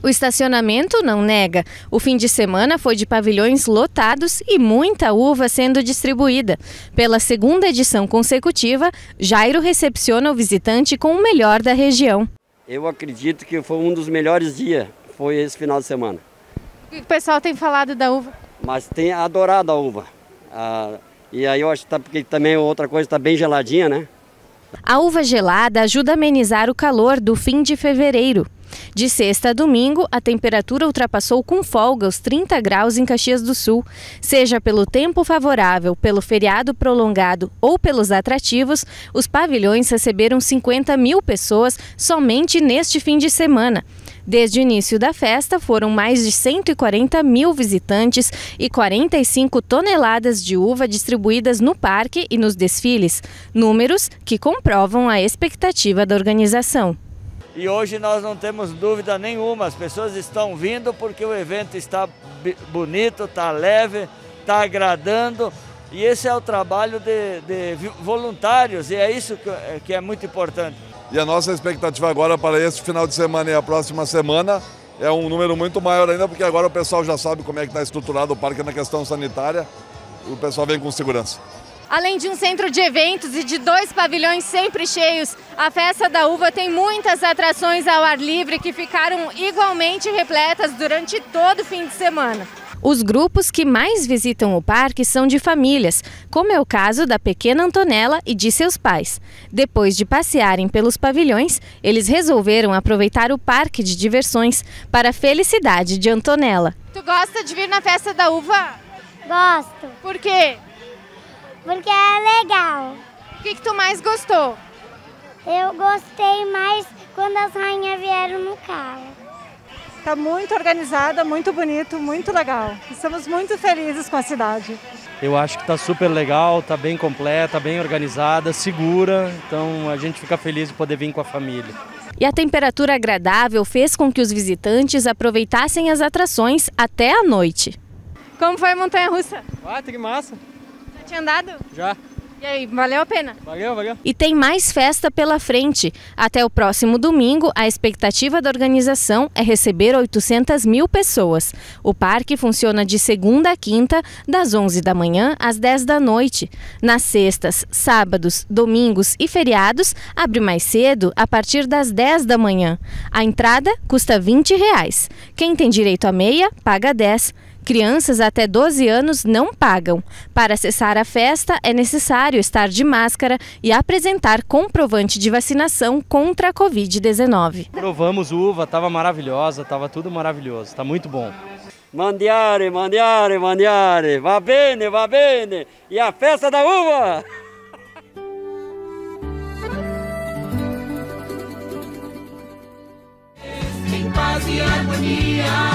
O estacionamento não nega. O fim de semana foi de pavilhões lotados e muita uva sendo distribuída. Pela segunda edição consecutiva, Jairo recepciona o visitante com o melhor da região. Eu acredito que foi um dos melhores dias, foi esse final de semana. O que o pessoal tem falado da uva? Mas tem adorado a uva. E aí eu acho que porque também outra coisa está bem geladinha, né? A uva gelada ajuda a amenizar o calor do fim de fevereiro. De sexta a domingo, a temperatura ultrapassou com folga os 30 graus em Caxias do Sul. Seja pelo tempo favorável, pelo feriado prolongado ou pelos atrativos, os pavilhões receberam 50 mil pessoas somente neste fim de semana. Desde o início da festa, foram mais de 140 mil visitantes e 45 toneladas de uva distribuídas no parque e nos desfiles, números que comprovam a expectativa da organização. E hoje nós não temos dúvida nenhuma, as pessoas estão vindo porque o evento está bonito, está leve, está agradando. E esse é o trabalho de voluntários e é isso que é muito importante. E a nossa expectativa agora para esse final de semana e a próxima semana é um número muito maior ainda, porque agora o pessoal já sabe como é que está estruturado o parque na questão sanitária e o pessoal vem com segurança. Além de um centro de eventos e de 2 pavilhões sempre cheios, a Festa da Uva tem muitas atrações ao ar livre que ficaram igualmente repletas durante todo o fim de semana. Os grupos que mais visitam o parque são de famílias, como é o caso da pequena Antonella e de seus pais. Depois de passearem pelos pavilhões, eles resolveram aproveitar o parque de diversões para a felicidade de Antonella. Tu gosta de vir na Festa da Uva? Gosto. Por quê? Porque é legal. O que tu mais gostou? Eu gostei mais quando as rainhas vieram no carro. Está muito organizada, muito bonito, muito legal. Estamos muito felizes com a cidade. Eu acho que está super legal, está bem completa, bem organizada, segura. Então a gente fica feliz de poder vir com a família. E a temperatura agradável fez com que os visitantes aproveitassem as atrações até a noite. Como foi a montanha-russa? Que massa! Já tinha andado? Já. E aí, valeu a pena? Valeu. E tem mais festa pela frente. Até o próximo domingo, a expectativa da organização é receber 800 mil pessoas. O parque funciona de segunda a quinta, das 11 da manhã às 10 da noite. Nas sextas, sábados, domingos e feriados, abre mais cedo, a partir das 10 da manhã. A entrada custa R$20. Quem tem direito a meia, paga 10. Crianças até 12 anos não pagam. Para acessar a festa, é necessário estar de máscara e apresentar comprovante de vacinação contra a Covid-19. Provamos uva, estava maravilhosa, estava tudo maravilhoso, está muito bom. Mandiare, va bene, e a festa da uva! Em paz e harmonia.